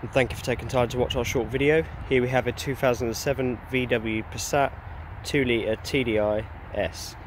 and thank you for taking time to watch our short video. Here we have a 2007 VW Passat 2 litre TDI S.